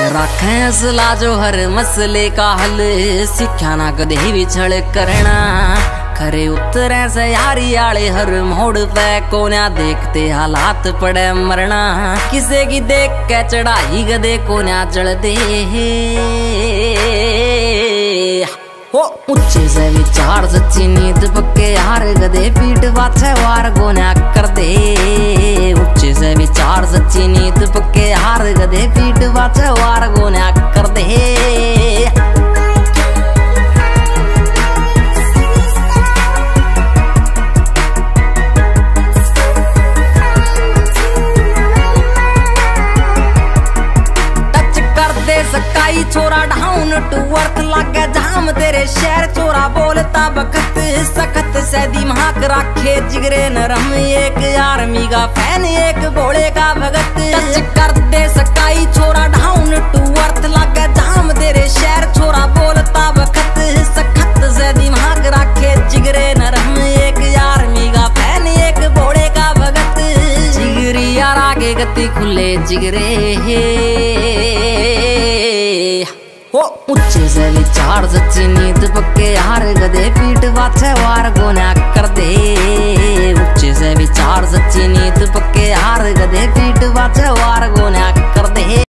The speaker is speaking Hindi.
रखें सलाह जो हर मसले का हल, सीखा ना कदे बिछड़ करना। खरे उतरे से यारी आले हर मोड़ पे कोन्या देखते हालात पड़े मरना। किसे की देख के चढ़ाई गदे कोन्या चढ़ दे हो। ऊंचे से विचार सच्ची नींद पक्के यार गदे पीठ पाछे वार कोन्या कर दे। ऊंचे से विचार सच्ची नींद पक्के यार गदे पीठ पाछे वार कोन्या कर दे। सकाई छोरा डाउन टू अर्थ लागे जाम तेरे शहर चोरा बोलता बखत सखत से दिमाग रखे जिगरे नरम। एक आर्मी का फैन एक भोले का भगत। टच कर दे सकाई छोरा डाउन टू अर्थ लागे जाम तेरे शहर चोरा बोलता बखत सखत से दिमाग रखे जिगरे नरम। एक आर्मी का फैन एक भोले का भगत। जिगरी यार आगे गति खुले जिगरे हो। ऊंचे से विचार सच्ची नींद पक्के यार गदे पीठ पाछे वार कोन्या कर दे। ऊंचे से विचार सच्ची नींद पक्के यार गदे पीठ पाछे वार कोन्या कर दे।